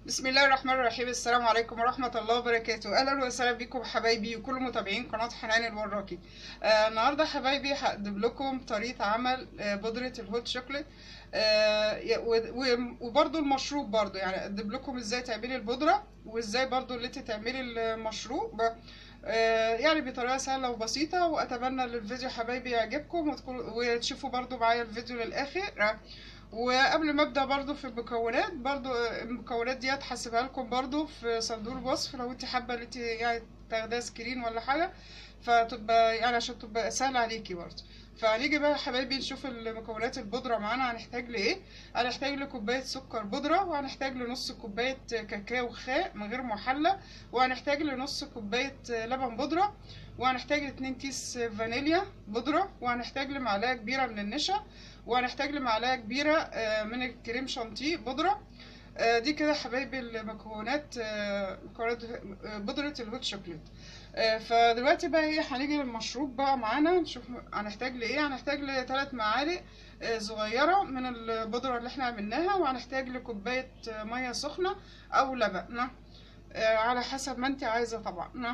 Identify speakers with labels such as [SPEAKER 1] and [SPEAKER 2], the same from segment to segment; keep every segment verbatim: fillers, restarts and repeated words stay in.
[SPEAKER 1] بسم الله الرحمن الرحيم. السلام عليكم ورحمة الله وبركاته. أهلا وسهلا بكم حبايبي وكل متابعين قناة حنان الوراكي. آه النهاردة حبايبي هقدم لكم طريقة عمل آه بودرة الهوت شوكليت، آه وبرضو المشروب، برضو يعني أقدم لكم ازاي تعملي البودرة وازاي برضو اللي انت تعملي المشروب، آه يعني بطريقة سهلة وبسيطة. وأتمنى ان الفيديو حبايبي يعجبكم وتشوفوا برضو معايا الفيديو للآخر. وقبل ما ابدا برضو في المكونات، برضو المكونات ديت هسيبها لكم برضو في صندوق الوصف لو انت حابه ان انت يعني تاخديها سكرين ولا حاجه، فتبقى يعني عشان تبقى سهله عليكي برضو. فهنيجي بقى يا حبايبي نشوف المكونات البودره معانا. هنحتاج لايه؟ هنحتاج لكوبايه سكر بودره، وهنحتاج لنص كوبايه كاكاو خام من غير محلى، وهنحتاج لنص كوبايه لبن بودره، وهنحتاج لاتنين كيس فانيليا بودره، وهنحتاج لمعلقه كبيره من النشا، وهنحتاج لمعلقه كبيره من الكريم شانتيه بودره. دي كده حبايبي المكونات، مكونات بودره الهوت شوكليت. فدلوقتي بقى ايه، هنيجي للمشروب بقى معانا. نشوف هنحتاج لايه. هنحتاج لثلاث معالق صغيره من البودره اللي احنا عملناها، وهنحتاج لكوبايه ميه سخنه او لبن على حسب ما انت عايزه طبعا.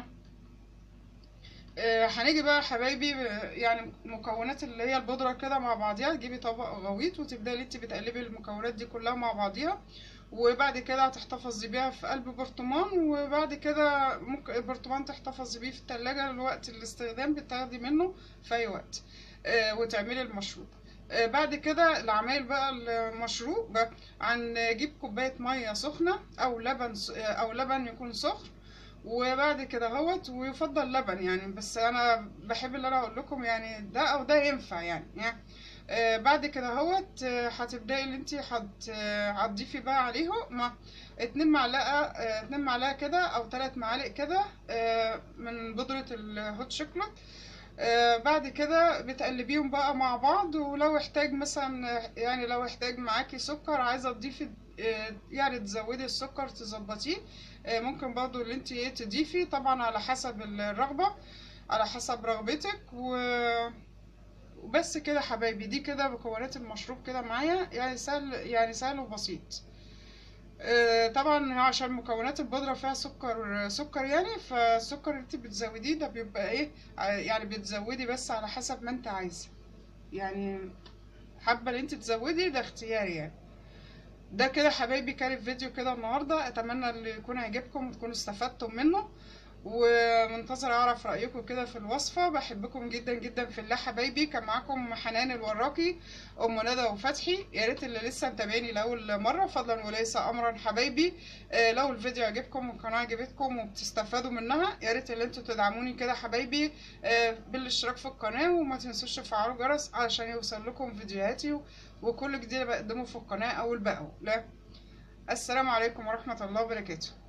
[SPEAKER 1] هنيجي بقى حبايبي يعني مكونات اللي هي البودره كده مع بعضيها. تجيبي طبق غويط وتبداي انت بتقلبي المكونات دي كلها مع بعضيها، وبعد كده هتحتفظي بيها في قلب برطمان، وبعد كده ممكن البرطمان تحتفظي بيه في التلاجة لوقت الاستخدام، بتاخدي منه في اي وقت وتعملي المشروب. بعد كده العمايل بقى المشروب، هنجيب كوبايه ميه سخنه او لبن او لبن يكون سخن، وبعد كده اهوت، ويفضل لبن يعني، بس انا بحب اللي انا اقول لكم يعني ده او ده ينفع يعني, يعني آه بعد كده اهوت هتبداي اللي انت هتضيفي بقى عليه مع اتنين معلقه آه اتنين معلقه كده او تلات معالق كده آه من بودره الهوت شوكليت. آه بعد كده بتقلبيهم بقى مع بعض، ولو احتاج مثلا يعني لو احتاج معاكي سكر عايزه تضيفي آه يعني تزودي السكر تظبطيه، آه ممكن برضو اللي انت ايه تضيفي، طبعا على حسب الرغبه، على حسب رغبتك. و وبس كده حبايبي، دي كده مكونات المشروب كده معايا، يعني سهل يعني سهل وبسيط. آه طبعا عشان مكونات البودرة فيها سكر سكر يعني، فالسكر اللي انت بتزوديه ده بيبقى ايه يعني بتزودي بس على حسب ما انت عايزة، يعني حابة ان انت تزودي ده اختياري يعني. ده كده حبايبي كان الفيديو كده النهاردة، اتمنى ان يكون عجبكم وتكونوا استفدتم منه، ومنتظر اعرف رايكم كده في الوصفه. بحبكم جدا جدا في الله حبايبي. كان معاكم حنان الوراكي، ام ندى وفتحي. يا ريت اللي لسه متابعيني لاول مره فضلا وليس امرا حبايبي، آه لو الفيديو عجبكم والقناه عجبتكم وبتستفادوا منها، يا ريت اللي انتوا تدعموني كده حبايبي آه بالاشتراك في القناه، وما تنسوش تفعلوا الجرس علشان يوصل لكم فيديوهاتي وكل جديد بقدمه في القناه اول باول. لا، السلام عليكم ورحمه الله وبركاته.